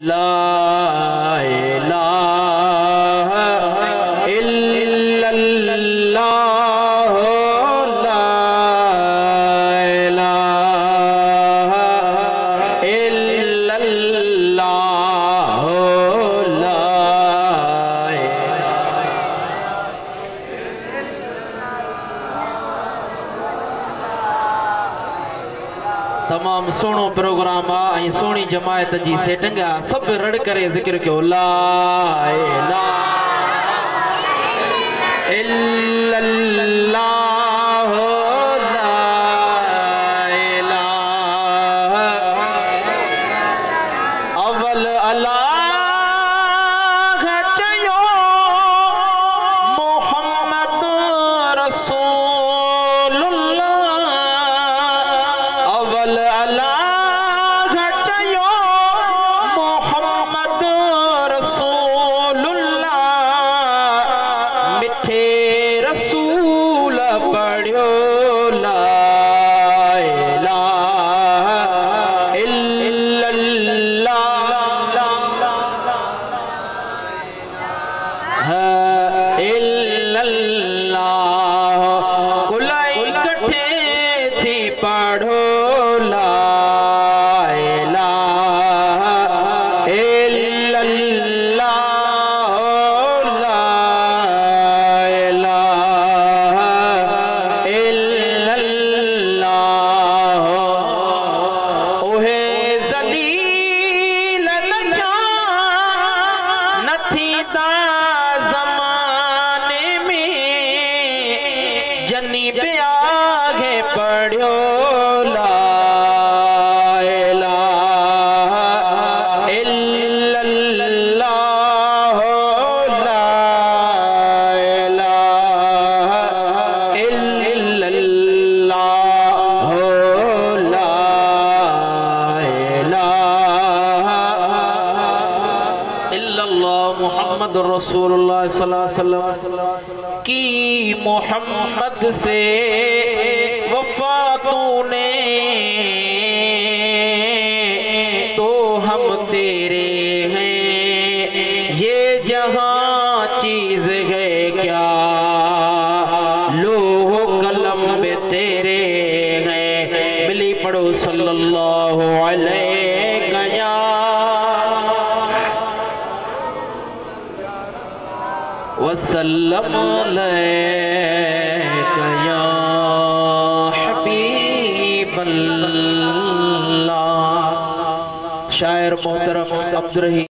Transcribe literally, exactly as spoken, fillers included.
ला इलाहा इल्लल्लाह ला इलाहा इल्लल्लाह ला तमाम सोनो प्रोग्राम आ सोनी जमायत जी सेटिंग आ सब रड़ करे जिक्र क्यों ला इलाहा इल्लल्लाह ला इलाहा अव्वल अल्लाह चयो मोहम्मद रसूलुल्लाह अव्वल अल्लाह चयो मोहम्मद रसूलुल्लाह मिठे रसूल पढ़ियो ला इलाहा इल्लल्लाह इल्लल्लाह कुलाई इकट्ठे थी पढ़ो ला इलाहा इल्लल्लाह ला इलाहा इल्लल्लाह ओहे ज़लील लजा नथी दा ज़माने में जनी पे आगे पढ़ियो ला इलाहा इल्लल्लाह ला इलाहा इल्लल्लाह ला इलाहा इल्लल्लाह मुहम्मद रसूलुल्लाह सल्लल्लाहु अलैहि वसल्लम की मोहम्मद से वफा तूने तो हम तेरे हैं ये जहां चीज है क्या लोह कलम में तेरे हैं मिली पढ़ो सल्लल्लाहु अलैहि वसल्लम अलैका या हबीबल्लाह। शायर मोहतरम अब्दुर रहीम।